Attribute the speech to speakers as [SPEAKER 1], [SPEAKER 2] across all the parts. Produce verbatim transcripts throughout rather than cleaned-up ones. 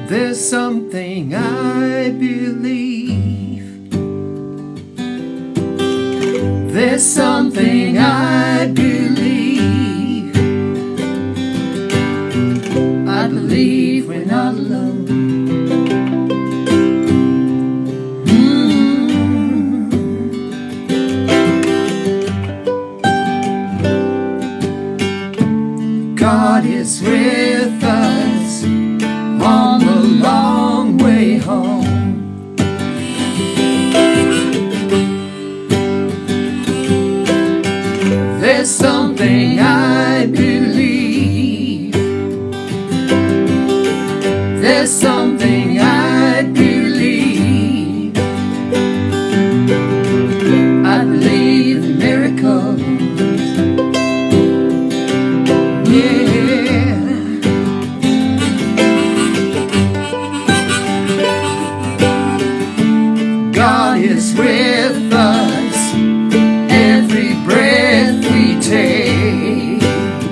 [SPEAKER 1] There's something I believe. There's something I believe. I believe we're not alone. Mm. God is with us on the long way home. There's something I believe. There's something I believe. I believe in miracles. Yeah. God is with us every breath we take.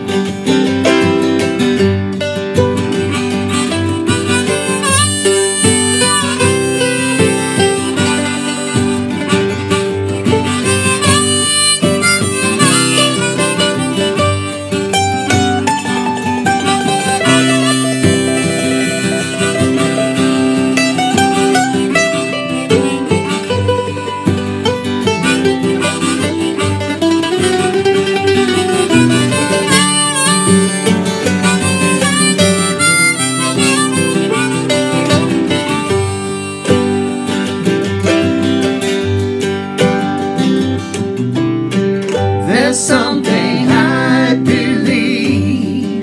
[SPEAKER 1] There's something I believe.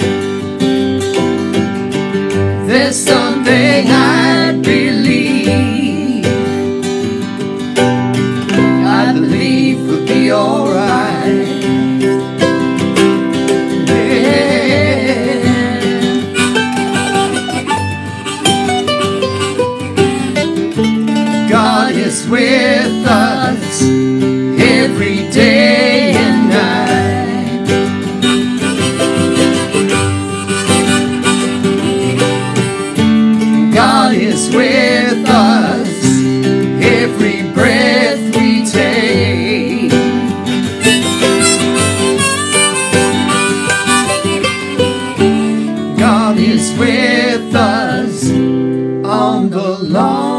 [SPEAKER 1] There's something I believe. I believe we'll be alright. Yeah. God is with us every day and night. God is with us every breath we take. God is with us on the long